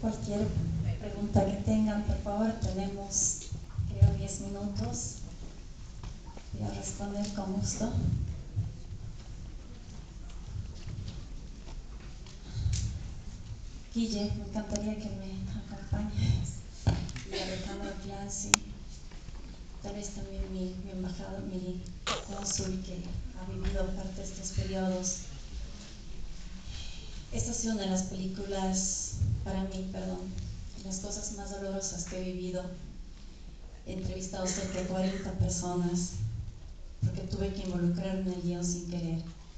cualquier pregunta que tengan, por favor. Tenemos, creo, 10 minutos. Voy a responder con gusto. Guille, me encantaría que me acompañes. Y Alejandro Clancy, tal vez también mi embajador, mi cónsul que ha vivido parte de estos periodos. Esta ha sido una de las películas, para mí, las cosas más dolorosas que he vivido. He entrevistado cerca de 40 personas porque tuve que involucrarme en el guión sin querer.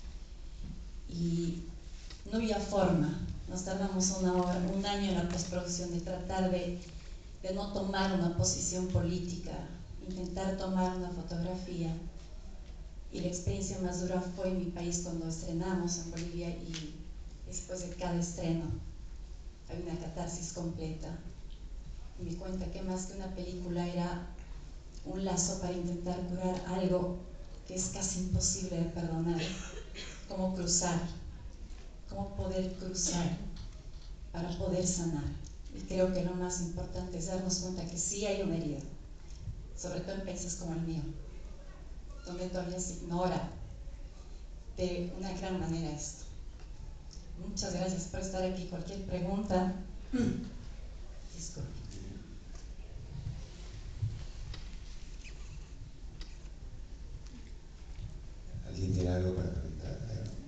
Y no había forma. Nos tardamos un año en la postproducción de tratar de no tomar una posición política, intentar tomar una fotografía. Y la experiencia más dura fue en mi país cuando estrenamos en Bolivia, y después de cada estreno hay una catarsis completa. Y me di cuenta que más que una película era un lazo para intentar curar algo que es casi imposible de perdonar. Cómo cruzar, cómo poder cruzar para poder sanar. Y creo que lo más importante es darnos cuenta que sí hay una herida, sobre todo en países como el mío, donde todavía se ignora de una gran manera esto. Muchas gracias por estar aquí. Cualquier pregunta. Disculpe. ¿Alguien tiene algo para preguntar?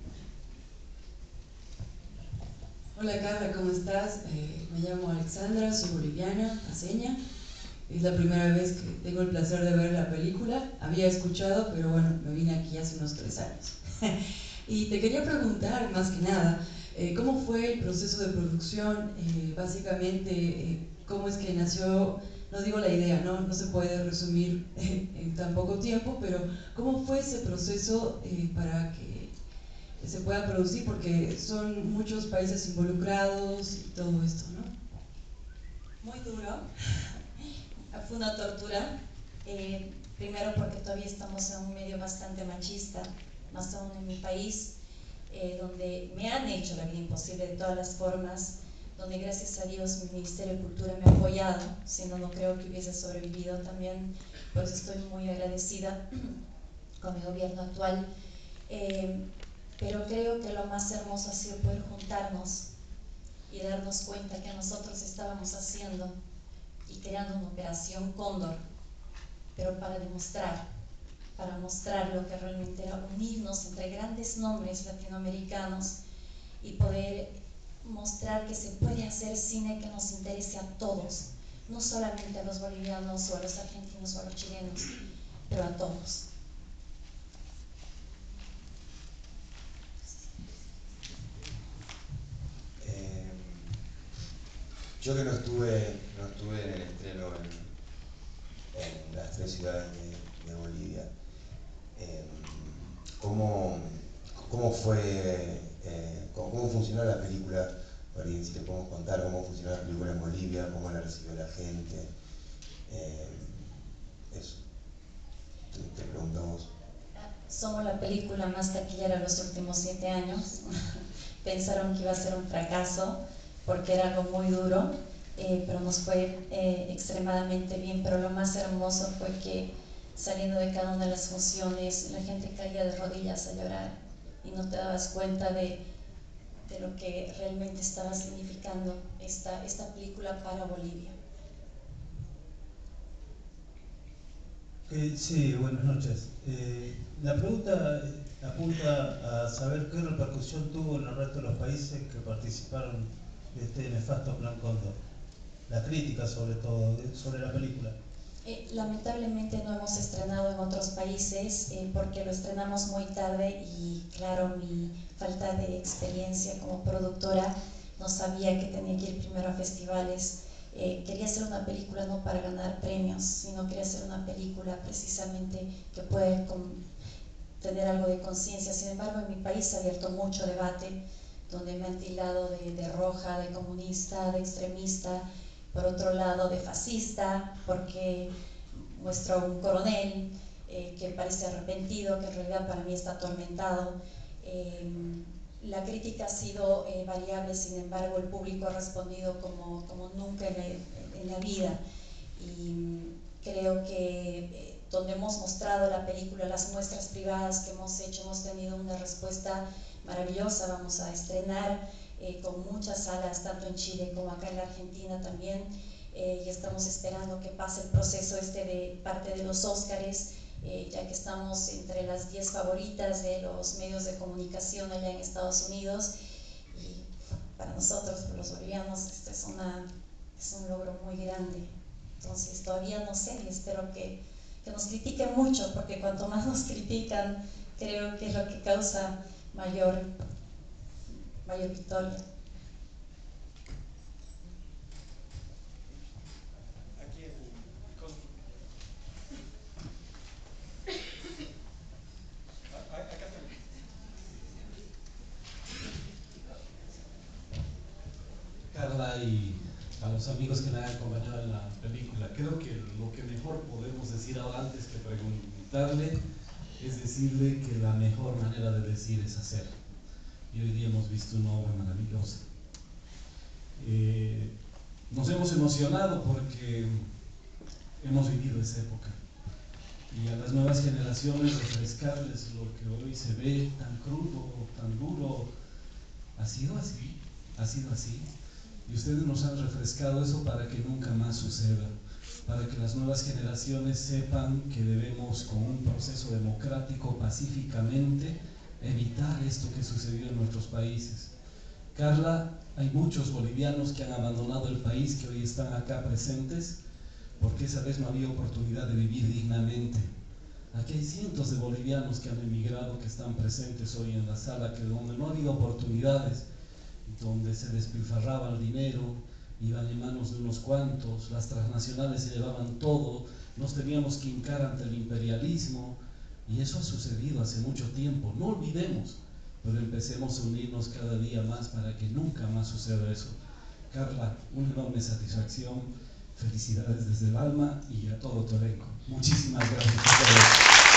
Hola Carla, ¿cómo estás? Me llamo Alexandra, soy boliviana, paceña. Es la primera vez que tengo el placer de ver la película. Había escuchado, pero bueno, me vine aquí hace unos 3 años. Y te quería preguntar, más que nada, ¿cómo fue el proceso de producción? Básicamente, ¿cómo es que nació? No digo la idea, no se puede resumir en tan poco tiempo, pero ¿cómo fue ese proceso para que se pueda producir? Porque son muchos países involucrados y todo esto, ¿no? Muy duro. Fue una tortura. Primero porque todavía estamos en un medio bastante machista, más aún en mi país, donde me han hecho la vida imposible de todas las formas, donde gracias a Dios mi Ministerio de Cultura me ha apoyado, si no, no creo que hubiese sobrevivido también. Por eso estoy muy agradecida con el gobierno actual. Pero creo que lo más hermoso ha sido poder juntarnos y darnos cuenta que nosotros estábamos haciendo y creando una operación Cóndor, pero para mostrar lo que realmente era unirnos entre grandes nombres latinoamericanos y poder mostrar que se puede hacer cine que nos interese a todos, no solamente a los bolivianos o a los argentinos o a los chilenos, pero a todos. Yo que no estuve en el estreno en las 3 ciudades de Bolivia, ¿cómo fue, cómo funcionó la película? Si te podemos contar cómo funcionó la película en Bolivia, cómo la recibió la gente. Eso, te preguntamos. Somos la película más taquillera de los últimos 7 años. Pensaron que iba a ser un fracaso porque era algo muy duro, pero nos fue extremadamente bien. Pero lo más hermoso fue que saliendo de cada una de las funciones la gente caía de rodillas a llorar y no te dabas cuenta de lo que realmente estaba significando esta película para Bolivia. Sí, buenas noches. La pregunta apunta a saber qué repercusión tuvo en el resto de los países que participaron de este nefasto Plan Cóndor. La crítica, sobre todo, sobre la película. Lamentablemente no hemos estrenado en otros países porque lo estrenamos muy tarde y claro, mi falta de experiencia como productora no sabía que tenía que ir primero a festivales. Quería hacer una película no para ganar premios, sino quería hacer una película precisamente que pueda tener algo de conciencia. Sin embargo, en mi país se ha abierto mucho debate, donde me han tildado de roja, de comunista, de extremista, por otro lado de fascista, porque muestro un coronel que parece arrepentido, que en realidad para mí está atormentado. La crítica ha sido variable, sin embargo el público ha respondido como nunca en la vida, y creo que donde hemos mostrado la película, las muestras privadas que hemos hecho, hemos tenido una respuesta maravillosa. Vamos a estrenar con muchas salas, tanto en Chile como acá en la Argentina también, y estamos esperando que pase el proceso de parte de los Óscares, ya que estamos entre las 10 favoritas de los medios de comunicación allá en Estados Unidos, y para nosotros, para los bolivianos, esto es un logro muy grande. Entonces todavía no sé, y espero que nos critiquen mucho, porque cuanto más nos critican, creo que es lo que causa mayor victoria. Carla y a los amigos que la han acompañado en la película, creo que lo que mejor podemos decir ahora, antes que preguntarle, es decirle que la mejor manera de decir es hacer. Y hoy día hemos visto una obra maravillosa. Nos hemos emocionado porque hemos vivido esa época, y a las nuevas generaciones refrescarles lo que hoy se ve tan crudo, tan duro. Ha sido así, y ustedes nos han refrescado eso para que nunca más suceda, para que las nuevas generaciones sepan que debemos, con un proceso democrático, pacíficamente, evitar esto que sucedió en nuestros países. Carla, hay muchos bolivianos que han abandonado el país, que hoy están acá presentes, porque esa vez no había oportunidad de vivir dignamente. Aquí hay cientos de bolivianos que han emigrado, que están presentes hoy en la sala, que donde no ha habido oportunidades, donde se despilfarraba el dinero, iban en manos de unos cuantos, las transnacionales se llevaban todo, nos teníamos que hincar ante el imperialismo, y eso ha sucedido hace mucho tiempo. No olvidemos, pero empecemos a unirnos cada día más para que nunca más suceda eso. Carla, una enorme satisfacción, felicidades desde el alma, y a todo tu elenco. Muchísimas gracias por todo.